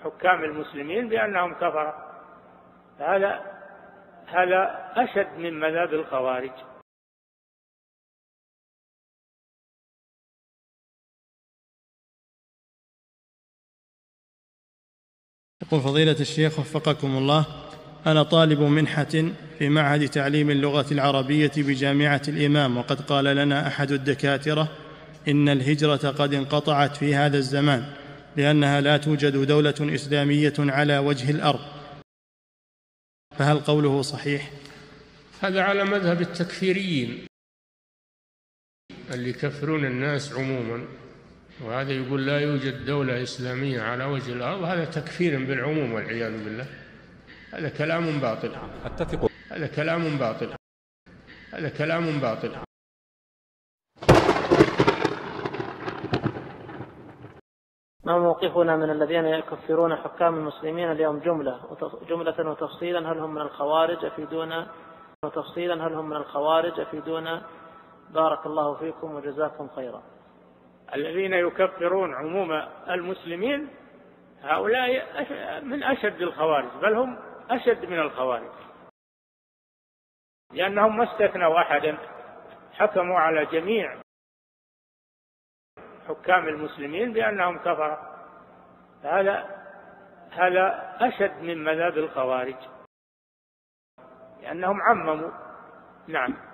حكام المسلمين بأنهم كفرة. هذا أشد من مذهب الخوارج. يقول فضيلة الشيخ وفقكم الله: أنا طالب منحة في معهد تعليم اللغة العربية بجامعة الإمام، وقد قال لنا أحد الدكاترة إن الهجرة قد انقطعت في هذا الزمان لأنها لا توجد دولة إسلامية على وجه الأرض، فهل قوله صحيح؟ هذا على مذهب التكفيريين اللي يكفرون الناس عموما، وهذا يقول لا يوجد دولة إسلامية على وجه الأرض، هذا تكفير بالعموم والعياذ بالله. هذا كلام باطل. أتفق. هذا كلام باطل. هذا كلام باطل. ما موقفنا من الذين يكفرون حكام المسلمين اليوم جملة وتفصيلا؟ هل هم من الخوارج؟ أفيدونا بارك الله فيكم وجزاكم خيرا. الذين يكفرون عموم المسلمين هؤلاء من أشد الخوارج، بل هم أشد من الخوارج، لأنهم ما استثنوا أحدا، حكموا على جميع حكام المسلمين بأنهم كفرة. هذا أشد من مذهب الخوارج، لأنهم عمموا. نعم.